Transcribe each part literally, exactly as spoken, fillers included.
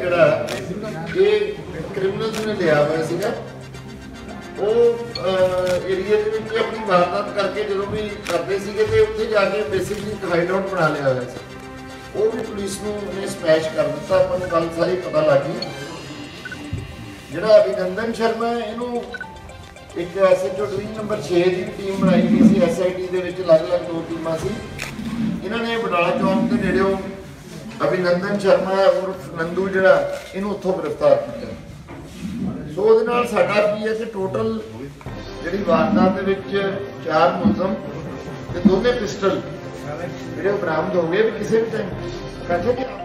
ਜਿਹੜਾ ਇਹ ਕ੍ਰਿਮੀਨਲਸ ਨੇ ਲਿਆ ਹੋਇਆ ਸੀਗਾ। ਉਹ ਏਰੀਏ ਦੇ ਵਿੱਚ ਆਪਣੀ ਵਾਰਦਾਤ ਕਰਕੇ ਜਦੋਂ ਵੀ ਕਰਦੇ ਸੀਗੇ ਤੇ ਉੱਥੇ ਜਾ ਕੇ ਬੇਸਿਕਲੀ ਇੱਕ ਹਾਈਡ ਆਊਟ ਬਣਾ ਲਿਆ ਹੋਇਆ ਸੀ। ਉਹ ਵੀ ਪੁਲਿਸ ਨੂੰ ਉਹਨੇ ਸਮੈਸ਼ ਕਰ ਦਿੱਤਾ। ਆਪਾਂ ਨੂੰ ਗੱਲ ਸਾਰੀ ਪਤਾ ਲੱਗ ਗਈ। ਜਿਹੜਾ ਅਭਿਨੰਦਨ ਸ਼ਰਮਾ ਇਹਨੂੰ ਇੱਕ ਐਸਐਚਓ ਡਿਵੀਜ਼ਨ ਨੰਬਰ ਛੇ ਦੀ ਟੀਮ ਬਣਾਈ ਗਈ ਸੀ। ਐਸਆਈਟੀ ਦੇ ਵਿੱਚ ਅਲੱਗ-ਅਲੱਗ ਦੋ ਟੀਮਾਂ ਸੀ। ਇਹਨਾਂ ਨੇ ਬਡਾਲਾ ਚੌਂਕ ਦੇ ਨੇੜਿਓਂ ਅਭਿਨੰਦਨ ਸ਼ਰਮਾ ਉਰਫ ਨੰਦੂ ਜਿਹੜਾ ਇਹਨੂੰ ਉੱਥੋਂ ਗ੍ਰਿਫਤਾਰ ਕੀਤਾ। ਸੋ ਉਹਦੇ ਨਾਲ ਸਾਡਾ ਕੀ ਹੈ ਕਿ ਟੋਟਲ ਜਿਹੜੀ ਵਾਰਦਾਤ ਦੇ ਵਿੱਚ ਚਾਰ ਮੁਲਜ਼ਮ ਤੇ ਦੋਨੇ ਪਿਸਟਲ ਜਿਹੜੇ ਬਰਾਮਦ ਹੋ ਗਏ ਵੀ ਕਿਸੇ ਵੀ ਟਾਈਮ ਕਹਿੰਦੇ ਕਿ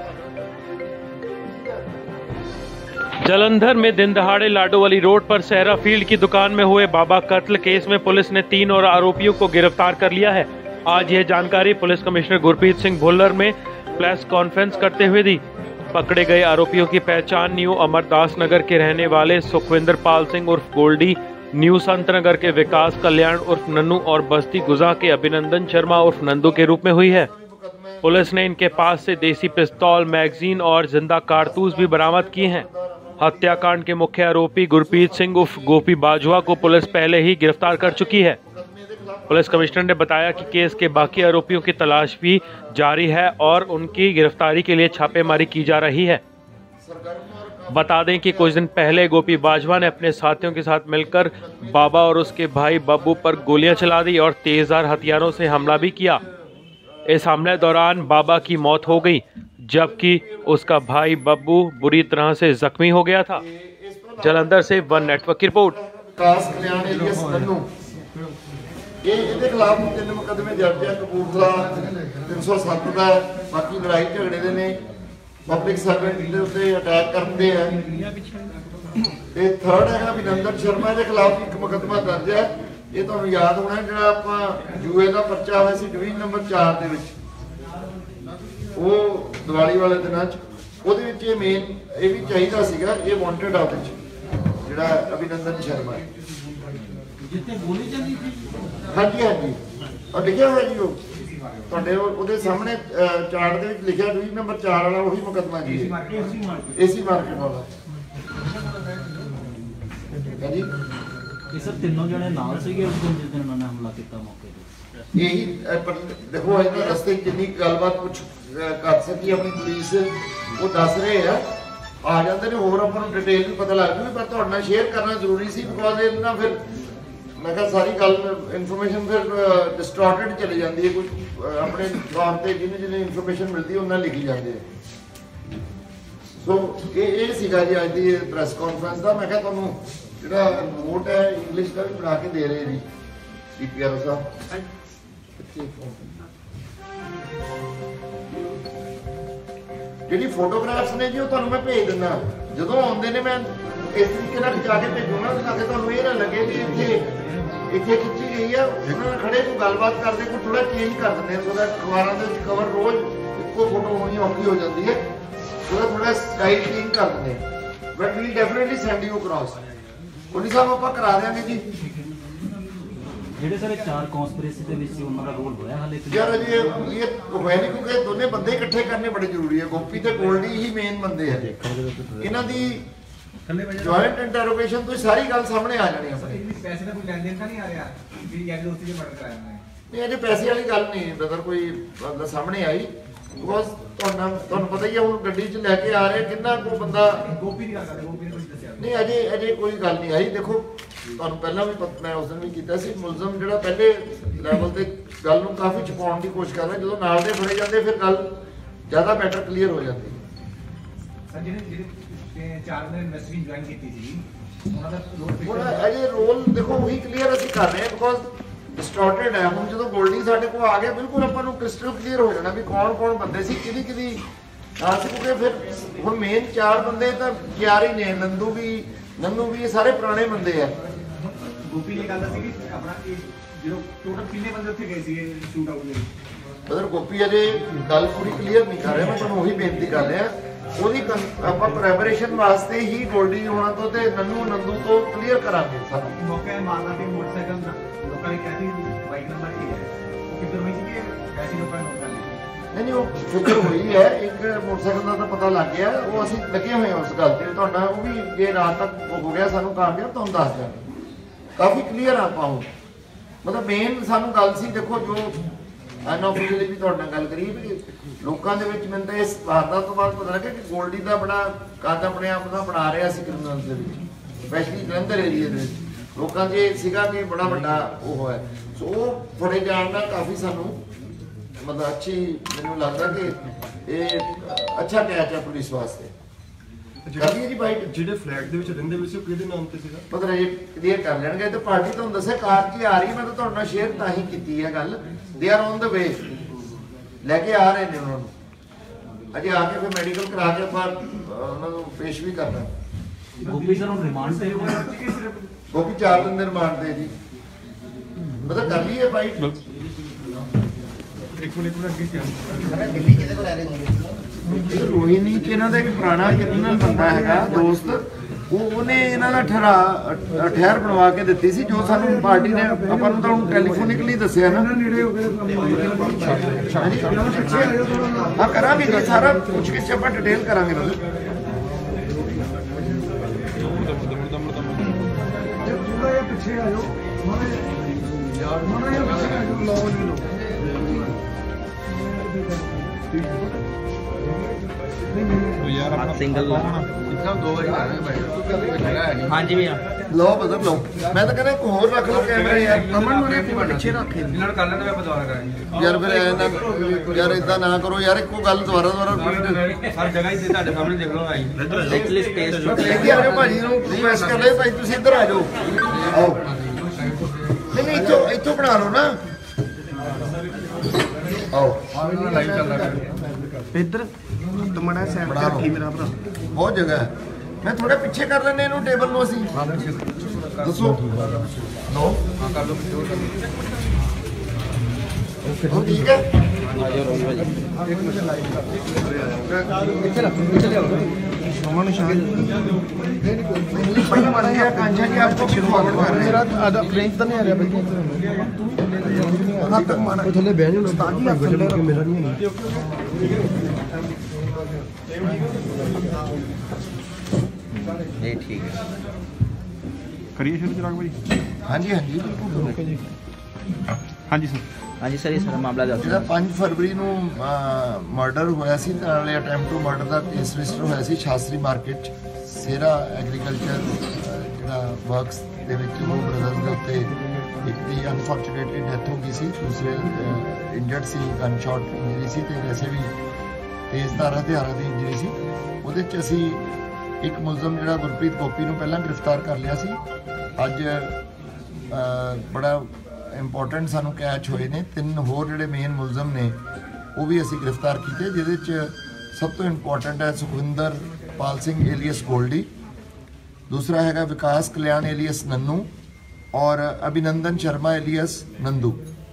जालंधर में दिन दहाड़े लाडोवाली रोड पर सहरा फील्ड की दुकान में हुए बाबा कत्ल केस में पुलिस ने तीन और आरोपियों को गिरफ्तार कर लिया है। आज यह जानकारी पुलिस कमिश्नर गुरप्रीत सिंह भुल्लर में प्रेस कॉन्फ्रेंस करते हुए दी। पकड़े गए आरोपियों की पहचान न्यू अमरदास नगर के रहने वाले सुखविंदर पाल सिंह उर्फ गोल्डी, न्यू संत नगर के विकास कल्याण उर्फ नन्नू और बस्ती गुजा के अभिनंदन शर्मा उर्फ नंदू के रूप में हुई है। पुलिस ने इनके पास से देसी पिस्तौल, मैगजीन और जिंदा कारतूस भी बरामद किए हैं। हत्याकांड के मुख्य आरोपी गुरप्रीत सिंह उर्फ गोपी बाजवा को पुलिस पहले ही गिरफ्तार कर चुकी है। पुलिस कमिश्नर ने बताया कि केस के बाकी आरोपियों की तलाश भी जारी है और उनकी गिरफ्तारी के लिए छापेमारी की जा रही है। बता दें कि कुछ दिन पहले गोपी बाजवा ने अपने साथियों के साथ मिलकर बाबा और उसके भाई बब्बू पर गोलियां चला दी और तेजधार हथियारों से हमला भी किया। इस हमले दौरान बाबा की मौत हो गई जबकि उसका भाई बब्बू बुरी तरह से जख्मी हो गया था। जलंधर से वन नेटवर्क की रिपोर्ट। विकास कल्याण एलियस नन्नू ये ਇਹਦੇ ਖਿਲਾਫ ਤਿੰਨ ਮੁਕੱਦਮੇ ਦਰਜ ਹੈ। ਕਪੂਰਥਲਾ तीन सौ सात ਦਾ ਬਾਕੀ ਲੜਾਈ ਝਗੜੇ ਦੇ ਨੇ, ਪਬਲਿਕ ਸਰਵੈਂਟ ਦੇ ਉੱਤੇ ਅਟੈਕ ਕਰਦੇ ਆ। ਤੇ ਥਰਡ ਹੈਗਾ ਅਭਿਨੰਦਨ ਸ਼ਰਮਾ ਦੇ ਖਿਲਾਫ ਇੱਕ ਮੁਕੱਦਮਾ ਦਰਜ ਹੈ। ਇਹ ਤੁਹਾਨੂੰ ਯਾਦ ਹੋਣਾ ਜਿਹੜਾ ਆਪਾਂ ਯੂਏ ਦਾ ਪਰਚਾ ਹੋਇਆ ਸੀ ਡਿਵੀਜ਼ਨ ਨੰਬਰ ਚਾਰ ਦੇ ਵਿੱਚ, ਉਹ ਦੀਵਾਲੀ ਵਾਲੇ ਦਿਨਾਂ 'ਚ ਉਹਦੇ ਵਿੱਚ ਇਹ ਮੇਨ ਇਹ ਵੀ ਚਾਹੀਦਾ ਸੀਗਾ। ਇਹ ਵਾਂਟਡ ਆ ਉਹਦੇ 'ਚ ਜਿਹੜਾ ਅਭਿਨੰਦਨ ਸ਼ਰਮਾ ਜਿੱਥੇ ਗੋਲੀ ਚੱਲੀ ਸੀ। ਹਾਂਜੀ ਹਾਂਜੀ ਉਹ ਲਿਖਿਆ ਹੋਇਆ ਜੀ, ਉਹ ਤੁਹਾਡੇ ਉਹਦੇ ਸਾਹਮਣੇ ਚਾਰਟ ਦੇ ਵਿੱਚ ਲਿਖਿਆ ਡਿਵੀਜ਼ਨ ਨੰਬਰ ਚਾਰ ਵਾਲਾ ਉਹੀ ਮੁਕੱਦਮਾ ਜੀ, ਏਸੀ ਮਾਰਕੀਟ ਵਾਲਾ। ਹਾਂਜੀ ਇਹ ਸਭ ਤਿੰਨੋਂ ਜਣੇ ਨਾਲ ਸੀਗੇ ਉਸ ਦਿਨ ਜਿਸ ਦਿਨ ਉਹਨਾਂ ਨੇ ਹਮਲਾ ਕੀਤਾ ਮੌਕੇ ਤੇ। ਇਹੀ ਦੇਖੋ ਇਹਨਾਂ ਰਸਤੇ ਜਿੰਨੀ ਗੱਲਬਾਤ ਕੁਛ ਕਰ ਸਕੀ ਆਪਣੀ ਪੁਲਿਸ ਉਹ ਦੱਸ ਰਹੇ ਆ, ਆ ਜਾਂਦੇ ਨੇ ਹੋਰ ਆਪਾਂ ਨੂੰ ਡਿਟੇਲ ਵੀ ਪਤਾ ਲੱਗ ਜੂਗੀ, ਪਰ ਤੁਹਾਡੇ ਨਾਲ ਸ਼ੇਅਰ ਕਰਨਾ ਜ਼ਰੂਰੀ ਸੀ ਬਿਕੋਜ਼ ਇਹ ਨਾ ਫਿਰ ਮੈਂ ਕਿਹਾ ਸਾਰੀ ਗੱਲ ਇਨਫੋਰਮੇਸ਼ਨ ਫਿਰ ਡਿਸਟੋਰਟਡ ਚਲੀ ਜਾਂਦੀ ਹੈ। ਕੋਈ ਆਪਣੇ ਤੌਰ ਤੇ ਜਿਹਨੇ ਜਿਹਨੇ ਇਨਫੋਰਮੇਸ਼ਨ ਮਿਲਦੀ ਉਹਨਾਂ ਲਿਖੀ ਜਾਂਦੇ ਆ। ਸੋ ਇਹ ਇਹ ਸੀਗਾ ਜੀ ਅੱਜ ਦੀ ਪ੍ਰੈਸ ਕਾਨਫਰੰਸ ਦਾ। ਮੈਂ ਕਿਹਾ ਤੁਹਾਨੂੰ ਜਿਹੜਾ ਨੋਟ ਹੈ ਇੰਗਲਿਸ਼ ਦਾ ਵੀ ਬਣਾ ਕੇ ਦੇ ਰਹੇ ਜੀ ਡੀਪੀਆਰ ਸਾਹਿਬ। ਜਿਹੜੀ ਫੋਟੋਗ੍ਰਾਫਸ ਨੇ ਜੀ ਉਹ ਤੁਹਾਨੂੰ ਮੈਂ ਭੇਜ ਦਿੰਦਾ। ਜਦੋਂ ਆਉਂਦੇ ਨੇ ਮੈਂ ਇਸ ਤਰੀਕੇ ਨਾਲ ਖਿਚਾ ਕੇ ਭੇਜੂਗਾ ਤਾਂ ਕਿ ਤੁਹਾਨੂੰ ਇਹ ਨਾ ਲੱਗੇ ਕਿ ਇੱਥੇ ਇੱਥੇ ਖਿੱਚੀ ਗਈ ਆ। ਉਹਨਾਂ ਨਾਲ ਖੜੇ ਕੋਈ ਗੱਲਬਾਤ ਕਰਦੇ ਕੋਈ ਥੋੜਾ ਚੇਂਜ ਕਰ ਦਿੰਦੇ ਆ। ਉਹਦਾ ਅਖਬਾਰਾਂ ਦੇ ਵਿੱਚ ਕਵਰ ਰੋਜ਼ ਇੱਕੋ ਫੋਟੋ ਹੋਣੀ ਔਖੀ ਹੋ ਜਾਂਦੀ ਹੈ। ਉਹਦਾ ਥੋੜਾ ਸਟਾਈਲ ਚੇਂਜ ਕਰ ਦਿੰਦੇ ਆ। But we definitely send you across. ਉਨੀ ਸਾਹਿਬ ਆਪਾਂ ਕਰਾ ਦਿਆਂਗੇ ਜੀ। ਜਿਹੜੇ ਸਾਰੇ ਚਾਰ ਕਨਸਪੀਰੇਸੀ ਦੇ ਵਿੱਚ ਉਹਨਾਂ ਦਾ ਰੋਲ ਹੋਇਆ ਹਾਲੇ ਯਾਰ ਅਜੇ ਇਹ ਹੋਇਆ ਨਹੀਂ ਕਿਉਂਕਿ ਦੋਨੇ ਬੰਦੇ ਇਕੱਠੇ ਕਰਨੇ ਬੜੇ ਜ਼ਰੂਰੀ ਹੈ। ਗੋਪੀ ਤੇ ਗੋਲਡੀ ਹੀ ਮੇਨ ਬੰਦੇ ਆ। ਇਹਨਾਂ ਦੀ ਜੁਆਇੰਟ ਇੰਟਰੋਗੇਸ਼ਨ ਤੋਂ ਸਾਰੀ ਗੱਲ ਸਾਹਮਣੇ ਆ ਜਾਣੀ ਆਪਣੇ। ਪੈਸੇ ਦਾ ਕੋਈ ਲੈਣ ਦੇਣ ਤਾਂ ਨਹੀਂ ਆ ਰਿਹਾ ਵੀ ਯਾਰ ਦੋਸਤੀ ਦੇ ਮਰਡਰ ਕਰਾਇਆ ਉਹਨੇ? ਨਹੀਂ ਅਜੇ ਪੈਸੇ ਵਾਲੀ ਗੱਲ ਨਹੀਂ ਬ੍ਰਦਰ ਕੋਈ ਗੱਲ ਸਾਹਮਣੇ ਆਈ ਬਿਕੋਜ਼ ਤੁਹਾਨੂੰ ਤੁਹਾਨੂੰ ਪਤਾ ਹੀ ਹੈ ਹੁਣ ਗੱਡੀ 'ਚ ਲੈ ਕੇ ਆ ਰਹੇ ਕਿੰਨਾ ਕੋ ਬੰਦਾ। ਗੋਪੀ ਦੀ ਗੱਲ ਕਰਦੇ, ਗੋਪੀ ਨੇ ਕੁਝ ਦੱਸਿਆ ਨਹੀਂ ਅਜੇ ਅਜੇ ਕੋਈ ਗੱਲ ਨਹੀਂ ਆਈ। ਦੇਖੋ ਤੁਹਾਨੂੰ ਪਹਿਲਾਂ ਵੀ ਮੈਂ ਉਸ ਦਿਨ ਵੀ ਕੀਤਾ ਸੀ, ਮੁਲਜ਼ਮ ਜਿਹੜਾ ਪਹਿਲੇ ਲੈਵਲ ਤੇ ਗੱਲ ਨੂੰ ਕਾਫੀ ਛੁਪਾਉਣ ਦੀ ਕੋਸ਼ਿਸ਼ ਕਰ ਰਿਹਾ, ਜਦੋਂ ਨਾਲ ਦੇ ਫੜੇ ਜਾਂਦੇ ਫਿਰ ਗੱਲ ਜ਼ਿਆਦਾ ਬੈਟਰ ਕਲੀਅਰ ਹੋ ਜਾਂਦੀ। ਸਰ ਜਿਹੜੇ ਜਿਹੜੇ ਚਾਰ ਨੇ ਇਨਵੈਸਟਿਗੇਸ਼ਨ ਜੁਆਇਨ ਕੀਤੀ ਸੀ ਉਹਨਾਂ ਦਾ ਹੁਣ ਅਜੇ ਰੋਲ ਦੇਖੋ ਉਹੀ ਕਲੀਅਰ ਅਸੀਂ ਕਰ ਰਹੇ ਹਾਂ ਬਿਕੋਜ਼ ਡਿਸਟੋਰਟਡ ਹੈ। ਹੁਣ ਜਦੋਂ ਗੋਲਡੀ ਸਾਡੇ ਕੋਲ ਆ ਗਿਆ ਬਿਲਕੁਲ ਆਪਾਂ ਨੂੰ ਕ੍ਰਿਸਟਲ ਕਲੀਅਰ ਹੋ ਜਾਣਾ ਵੀ ਕੌਣ ਕੌਣ ਬੰਦੇ ਸੀ, ਕਿਹਦੀ ਕਿਹਦੀ ਨਾਲ ਸੀ। ਕਿਉਂਕਿ ਫਿਰ ਹੁਣ ਮੇਨ ਚਾਰ ਬੰਦੇ ਤਾਂ ਯਾਰ ਹੀ ਨੇ, ਨੰਦੂ ਵੀ ਨੰਨੂ ਵੀ ਇਹ ਸਾਰੇ ਪੁਰਾਣੇ ਬੰਦੇ ਆ। ਗੋਪੀ ਨੇ ਗੱਲ ਦੱਸੀ ਕਿ ਆਪਣਾ ਜਦੋਂ ਟੋਟਲ ਕਿੰਨੇ ਬੰਦੇ ਉੱਥੇ ਗਏ ਸੀਗੇ ਸ਼ੂਟ ਆਊਟ ਲਈ? ਬਦਰ ਗੋਪੀ ਅਜੇ ਗੱਲ ਪੂਰੀ ਕਲੀਅਰ ਨਹੀਂ ਕਰ ਰਿਹਾ। ਮੈਂ ਤੁਹਾਨੂੰ ਉਹੀ ਬੇਨਤੀ ਕਰ ਰਿਹਾ ਉਹਦੀ ਆਪਾਂ ਪ੍ਰੈਪਰੇਸ਼ਨ ਵਾਸਤੇ ਹੀ ਗੋਲਡੀ ਹੋਣਾ ਤੋਂ ਤੇ ਨੰਨੂ ਨੰਦੂ ਤੋਂ ਕਲੀਅਰ ਕਰਾਂਗੇ ਸਾਰਾ। ਮੌਕੇ ਮਾਰਨਾ ਤੇ ਮੋਟਰਸਾਈਕਲ ਲੋਕਾਂ ਨੇ ਕਿਹਾ ਸੀ ਬਾਈਕ ਨੰਬਰ ਕੀ ਹੈ ਉਹ ਕਿੱਧਰ ਹੋਈ ਸੀ ਕਿ ਵੈਸੇ ਲੋਕਾਂ ਨੇ ਨੋਟ ਕਰ ਲਿਆ? नहीं नहीं वो फिक्र हुई है, एक मोटरसाइकिल का तो पता लग गया, वो असं लगे हुए उस गल से तुहाडा वो भी जे रात तक हो गया सानू कामयाब तुहानू दस देंगे काफ़ी क्लीयर आप हो। मतलब मेन सानू गल सी देखो जो अनऑफिशियली भी तुहाडे नाल गल करी भी लोगों के विच मैनूं तां इस वारदात तो बाद पता लगा कि गोल्डी का बड़ा कद अपने आप का बना रहा सी क्रिमिनल्स दे विच, स्पैशली जलंधर एरिए दे विच लोकां च सीगा कि बड़ा वड्डा वो है। सो वो फड़े जाण दा काफ़ी सानू मतलब अच्छी मैनूं लगदा कि ये अच्छा कैच है पुलिस वास्ते। जी बाइट ਜਿਹੜੇ ਫਲੈਟ ਦੇ ਵਿੱਚ ਰਹਿੰਦੇ ਵੀ ਸੀ ਕਿਹਦੇ ਨਾਮ ਤੇ ਸੀਗਾ ਪਤਾ ਨਹੀਂ ਕਲੀਅਰ ਕਰ ਲੈਣਗੇ ਤੇ ਪਾਰਟੀ ਤੁਹਾਨੂੰ ਦੱਸਿਆ ਕਾਰ 'ਚ ਆ ਰਹੀ, ਮੈਂ ਤਾਂ ਤੁਹਾਡੇ ਨਾਲ ਸ਼ੇਅਰ ਤਾਂ ਹੀ ਕੀਤੀ ਹੈ ਗੱਲ। ਦੇ ਆਰ ਔਨ ਦ ਵੇ, ਲੈ ਕੇ ਆ ਰਹੇ ਨੇ ਉਹਨਾਂ ਨੂੰ, ਅਜੇ ਆ ਕੇ ਫਿਰ ਮੈਡੀਕਲ ਕਰਾ ਕੇ ਆਪਾਂ ਉਹਨਾਂ ਨੂੰ ਪੇਸ਼ ਵੀ ਕਰਨਾ। ਗੋਪੀ ਸਰ ਨੂੰ ਰਿਮਾਂਡ ਤੇ ਹੋਇਆ ਗੋਪੀ ਚਾਰ ਦਿਨ ਦੇ ਰਿਮਾਂਡ ਤੇ ਜੀ, ਮਤਲਬ ਕਰ ਲਈ ਹੈ ਬਾਈਟ। ਇੱਕ ਮਿੰਟ ਅੱਗੇ ਦਿੱਲੀ ਕਿਹਦੇ ਕੋਲ ਲੈ ਰਹੇ ਜੀ? ਰੋਹਿਣੀ ਚ ਇਹਨਾਂ ਦਾ ਇੱਕ ਪੁਰਾਣਾ ਕ੍ਰਿਮੀਨਲ ਬੰਦਾ ਹੈਗਾ ਦੋਸਤ, ਉਹ ਉਹਨੇ ਇਹਨਾਂ ਦਾ ਠਹਿਰਾ ਠਹਿਰ ਬਣਵਾ ਕੇ ਦਿੱਤੀ ਸੀ, ਜੋ ਸਾਨੂੰ ਪਾਰਟੀ ਨੇ ਆਪਾਂ ਨੂੰ ਤਾਂ ਹੁਣ ਟੈਲੀਫੋਨਿਕਲੀ ਦੱਸਿਆ ਨਾ। ਹਾਂ ਕਰਾਂਗੇ ਜੀ, ਸਾਰਾ ਪੁੱਛ ਕੇ ਆਪਾਂ ਡਿਟੇਲ ਕਰਾਂਗੇ ਬਸ। ਥੋੜਾ ਜਿਹਾ ਪਿੱਛੇ ਆ ਜਾਓ ਯਾਰ, ਮਾੜਾ ਜਿਹਾ ਪਿੱਛੇ ਆ ਜਾਓ, ਲਾਓ ਜੀ ਲਓ ਸਿੰਗਲ ਹਾਂਜੀ ਭਈਆ ਲਓ ਬਦਲ ਲਓ, ਮੈਂ ਤਾਂ ਕਹਿੰਦਾ ਇੱਕ ਹੋਰ ਰੱਖ ਲਓ ਕੈਮਰਾ ਯਾਰ। ਅਮਨ ਨੂੰ ਪਿੱਛੇ ਰੱਖ ਇਹਨਾਂ ਨੂੰ ਕਰ ਲੈਂਦੇ ਆਪਾਂ ਦੁਬਾਰਾ ਕਰਾਂਗੇ ਯਾਰ ਫਿਰ ਐ ਨਾ ਯਾਰ ਇਦਾਂ ਨਾ ਕਰੋ ਯਾਰ, ਇੱਕੋ ਗੱਲ ਦੁਬਾਰਾ ਦੁਬਾਰਾ ਹਰ ਜਗ੍ਹਾ ਹੀ ਤੁਹਾਡੇ ਸਾਹਮਣੇ ਦੇਖ ਲਓ ਆਈ ਐਕਚੁਅਲੀ ਸਪੇਸ ਇੱਥੇ ਆ ਜਾਓ ਭਾਜੀ ਨੂੰ ਰਿਕੁਐਸਟ ਕਰ ਲੈ ਭਾਈ ਤੁਸੀਂ ਇੱਧਰ ਆ ਜਾਓ। ਆਓ ਨਹੀਂ ਨਹੀਂ ਇੱਥੋਂ ਇੱਥੋਂ ਬਣਾ ਲਓ ਨਾ। ਆਓ ਲਾਈਵ ਚੱਲ ਰਿਹਾ ਇੱਧਰ ਤੁਮੜਾ ਸੈਂਡ ਰੱਖੀ ਮੇਰਾ ਭਰਾ, ਬਹੁਤ ਜਗ੍ਹਾ ਹੈ। ਮੈਂ ਥੋੜਾ ਪਿੱਛੇ ਕਰ ਲੈਣੇ ਇਹਨੂੰ ਟੇਬਲ ਨੂੰ ਅਸੀਂ ਦੱਸੋ। ਨੋ ਹਾਂ ਕਰ ਲਓ ਉਹ ਠੀਕ ਹੈ। अमन शान भाई मारा यार कांझा जी आपको फॉरवर्ड कर रहे हैं। मेरा आधा फ्रेंच तो नहीं आ रहा भाई, हां तक मारा थले बहन ने उस्ताद ही थले के मेरा नहीं है। ये ठीक है करिए शुरू चिराग भाई। हाँ जी हाँ जी बिल्कुल जी। हाँ जी सर। हाँ जी सर ये सारा मामला ਜਿਹੜਾ ਪੰਜ ਫਰਵਰੀ ਨੂੰ ਮਰਡਰ ਹੋਇਆ ਸੀ, ਨਾਲੇ ਅਟੈਂਪਟ ਟੂ ਮਰਡਰ ਦਾ ਕੇਸ ਰਜਿਸਟਰ ਹੋਇਆ ਸੀ ਸ਼ਾਸਤਰੀ ਮਾਰਕੀਟ 'ਚ ਸੇਰਾ ਐਗਰੀਕਲਚਰ ਜਿਹੜਾ ਵਰਕਸ ਦੇ ਵਿੱਚ ਉਹ ਬ੍ਰਦਰਸ ਦੇ ਉੱਤੇ ਇੱਕ ਦੀ ਅਨਫੋਰਚੂਨੇਟਲੀ ਡੈਥ ਹੋ ਗਈ ਸੀ, ਦੂਸਰੇ ਇੰਜਰਡ ਸੀ, ਗਨ ਸ਼ਾਟ ਇੰਜਰੀ ਸੀ ਤੇ ਵੈਸੇ ਵੀ ਤੇਜ਼ ਧਾਰ ਹਥਿਆਰਾਂ ਦੀ ਇੰਜਰੀ ਸੀ। ਉਹਦੇ 'ਚ ਅਸੀਂ ਇੱਕ ਮੁਲਜ਼ਮ ਜਿਹੜਾ ਗੁਰਪ੍ਰੀਤ ਗੋਪੀ ਨੂੰ ਪਹਿਲਾਂ ਗ੍ਰਿਫਤਾਰ ਕਰ ਲਿਆ ਸੀ। ਅੱਜ ਬੜਾ ਇੰਪੋਰਟੈਂਟ ਸਾਨੂੰ ਕੈਚ ਹੋਏ ਨੇ ਤਿੰਨ ਹੋਰ ਜਿਹੜੇ ਮੇਨ ਮੁਲਜ਼ਮ ਨੇ, ਉਹ ਵੀ ਅਸੀਂ ਗ੍ਰਿਫਤਾਰ ਕੀਤੇ, ਜਿਹਦੇ 'ਚ ਸਭ ਤੋਂ ਇੰਪੋਰਟੈਂਟ ਹੈ ਸੁਖਵਿੰਦਰ ਪਾਲ ਸਿੰਘ ਏਲੀਅਸ ਗੋਲਡੀ, ਦੂਸਰਾ ਹੈਗਾ ਵਿਕਾਸ ਕਲਿਆਣ ਏਲੀਅਸ ਨੰਨੂ ਔਰ ਅਭਿਨੰਦਨ ਸ਼ਰਮਾ ਏਲੀਅਸ ਨੰਦੂ।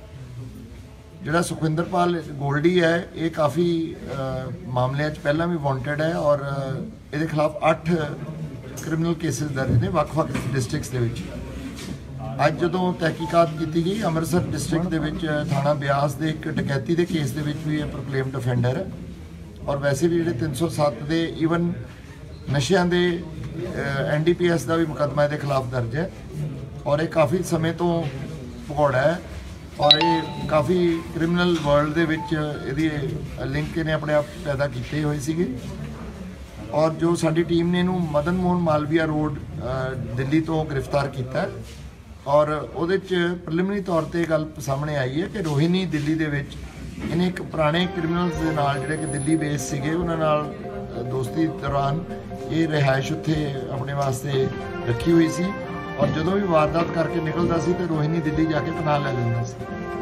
ਜਿਹੜਾ ਸੁਖਵਿੰਦਰ ਪਾਲ ਗੋਲਡੀ ਹੈ ਇਹ ਕਾਫੀ ਮਾਮਲਿਆਂ 'ਚ ਪਹਿਲਾਂ ਵੀ ਵਾਂਟਡ ਹੈ ਔਰ ਇਹਦੇ ਖਿਲਾਫ ਅੱਠ ਕ੍ਰਿਮੀਨਲ ਕੇਸਿਸ ਦਰਜ ਨੇ ਵੱਖ-ਵੱਖ ਡਿਸਟ੍ਰਿਕਟਸ ਦੇ ਵਿੱਚ। ਅੱਜ ਜਦੋਂ ਤਹਿਕੀਕਾਤ ਕੀਤੀ ਗਈ ਅੰਮ੍ਰਿਤਸਰ ਡਿਸਟ੍ਰਿਕਟ ਦੇ ਵਿੱਚ ਥਾਣਾ ਬਿਆਸ ਦੇ ਇੱਕ ਡਕੈਤੀ ਦੇ ਕੇਸ ਦੇ ਵਿੱਚ ਵੀ ਇਹ ਪ੍ਰੋਕਲੇਮਡ ਅਫੈਂਡਰ ਹੈ ਔਰ ਵੈਸੇ ਵੀ ਜਿਹੜੇ ਤਿੰਨ ਸੌ ਸੱਤ ਦੇ ਈਵਨ ਨਸ਼ਿਆਂ ਦੇ ਐਨ ਡੀ ਪੀ ਐਸ ਦਾ ਵੀ ਮੁਕੱਦਮਾ ਇਹਦੇ ਖਿਲਾਫ ਦਰਜ ਹੈ ਔਰ ਇਹ ਕਾਫੀ ਸਮੇਂ ਤੋਂ ਭਗੌੜਾ ਹੈ ਔਰ ਇਹ ਕਾਫੀ ਕ੍ਰਿਮੀਨਲ ਵਰਲਡ ਦੇ ਵਿੱਚ ਇਹਦੀ ਲਿੰਕ ਇਹਨੇ ਆਪਣੇ ਆਪ ਪੈਦਾ ਕੀਤੇ ਹੋਏ ਸੀਗੇ ਔਰ ਜੋ ਸਾਡੀ ਟੀਮ ਨੇ ਇਹਨੂੰ ਮਦਨ ਮੋਹਨ ਮਾਲਵੀਆ ਰੋਡ ਦਿੱਲੀ ਤੋਂ ਗ੍ਰਿਫਤਾਰ ਕੀਤਾ ਔਰ ਉਹਦੇ 'ਚ ਪ੍ਰੀਲਿਮਿਨਰੀ ਤੌਰ ਤੇ ਇਹ ਗੱਲ ਸਾਹਮਣੇ ਆਈ ਹੈ ਕਿ ਰੋਹਿਣੀ ਦਿੱਲੀ ਦੇ ਵਿੱਚ ਇਹਨੇ ਇੱਕ ਪੁਰਾਣੇ ਕ੍ਰਿਮੀਨਲਸ ਦੇ ਨਾਲ ਜਿਹੜੇ ਕਿ ਦਿੱਲੀ ਬੇਸ ਸੀਗੇ ਉਹਨਾਂ ਨਾਲ ਦੋਸਤੀ ਦੌਰਾਨ ਇਹ ਰਿਹਾਇਸ਼ ਉੱਥੇ ਆਪਣੇ ਵਾਸਤੇ ਰੱਖੀ ਹੋਈ ਸੀ ਔਰ ਜਦੋਂ ਵੀ ਵਾਰਦਾਤ ਕਰਕੇ ਨਿਕਲਦਾ ਸੀ ਤੇ ਰੋਹਿਣੀ ਦਿੱਲੀ ਜਾ ਕੇ ਪਨਾਹ ਲੈ ਲੈਂਦਾ ਸੀ।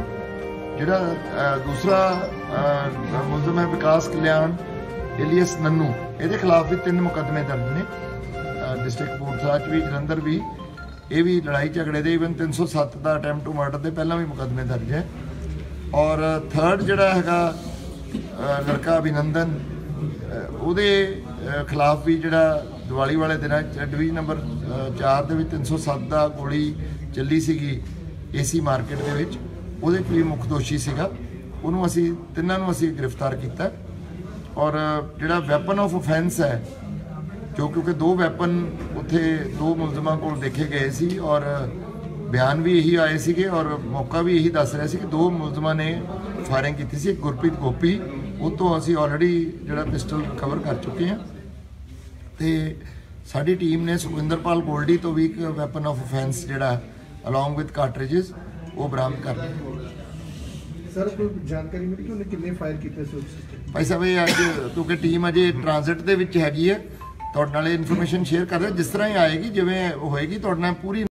ਜਿਹੜਾ ਦੂਸਰਾ ਮੁਲਜ਼ਮ ਹੈ ਵਿਕਾਸ ਕਲਿਆਣ ਏਲੀਅਸ ਨੰਨੂ, ਇਹਦੇ ਖਿਲਾਫ ਵੀ ਤਿੰਨ ਮੁਕੱਦਮੇ ਦਰਜ ਨੇ ਡਿਸਟ੍ਰਿਕਟ ਕਪੂਰਥਲਾ 'ਚ ਵੀ, ਜਲੰਧਰ ਵੀ। ਇਹ ਵੀ ਲੜਾਈ ਝਗੜੇ ਦੇ ਈਵਨ ਤਿੰਨ ਸੌ ਸੱਤ ਦਾ ਅਟੈਂਪਟ ਟੂ ਮਰਡਰ ਦੇ ਪਹਿਲਾਂ ਵੀ ਮੁਕੱਦਮੇ ਦਰਜ ਹੈ ਔਰ ਥਰਡ ਜਿਹੜਾ ਹੈਗਾ ਲੜਕਾ ਅਭਿਨੰਦਨ, ਉਹਦੇ ਖਿਲਾਫ ਵੀ ਜਿਹੜਾ ਦੀਵਾਲੀ ਵਾਲੇ ਦਿਨਾਂ ਡਿਵੀਜ਼ਨ ਨੰਬਰ ਚਾਰ ਦੇ ਵਿੱਚ ਤਿੰਨ ਸੌ ਸੱਤ ਦਾ ਗੋਲੀ ਚੱਲੀ ਸੀਗੀ ਏਸੀ ਮਾਰਕੀਟ ਦੇ ਵਿੱਚ, ਉਹਦੇ 'ਚ ਵੀ ਮੁੱਖ ਦੋਸ਼ੀ ਸੀਗਾ ਉਹਨੂੰ ਅਸੀਂ ਤਿੰਨਾਂ ਨੂੰ ਅਸੀਂ ਗ੍ਰਿਫਤਾਰ ਕੀਤਾ ਔਰ ਜਿਹੜਾ ਵੈਪਨ ਆਫ ਆਫੈਂਸ ਹੈ ਜੋ ਕਿਉਂਕਿ ਦੋ ਵੈਪਨ ਉੱਥੇ ਦੋ ਮੁਲਜ਼ਮਾਂ ਕੋਲ ਦੇਖੇ ਗਏ ਸੀ ਔਰ ਬਿਆਨ ਵੀ ਇਹੀ ਆਏ ਸੀਗੇ ਔਰ ਮੌਕਾ ਵੀ ਇਹੀ ਦੱਸ ਰਿਹਾ ਸੀ ਕਿ ਦੋ ਮੁਲਜ਼ਮਾਂ ਨੇ ਫਾਇਰਿੰਗ ਕੀਤੀ ਸੀ। ਗੁਰਪ੍ਰੀਤ ਗੋਪੀ ਉਹ ਤੋਂ ਅਸੀਂ ਆਲਰੇਡੀ ਜਿਹੜਾ ਪਿਸਟਲ ਰਿਕਵਰ ਕਰ ਚੁੱਕੇ ਹਾਂ ਤੇ ਸਾਡੀ ਟੀਮ ਨੇ ਸੁਖਵਿੰਦਰਪਾਲ ਗੋਲਡੀ ਤੋਂ ਵੀ ਇੱਕ ਵੈਪਨ ਆਫ ਆਫੈਂਸ ਜਿਹੜਾ ਅਲੋਂਗ ਵਿਦ ਕਾਰਟ੍ਰਿਜਸ ਉਹ ਬਰਾਮਦ ਕਰ ਲਿਆ। ਸਰ ਕੋਈ ਜਾਣਕਾਰੀ ਮਿਲੀ ਕਿ ਉਹਨੇ ਕਿੰਨੇ ਫਾਇਰ ਕੀਤੇ ਸੀ? ਭਾਈ ਸਾਹਿਬ ਇਹ ਅੱਜ ਕਿਉਂਕਿ ਟੀਮ ਅਜੇ ਟ੍ਰਾਂਜ਼ਿਟ ਦੇ ਵਿੱਚ ਹੈਗੀ ਹੈ ਤੁਹਾਡੇ ਨਾਲ ਇਨਫੋਰਮੇਸ਼ਨ ਸ਼ੇਅਰ ਕਰ ਰਿਹਾ ਜਿਸ ਤਰ੍ਹਾਂ ਹੀ ਆਏਗੀ ਜਿਵੇਂ ਹੋਏਗੀ ਤੁਹਾਡੇ ਨਾਲ ਪੂਰੀ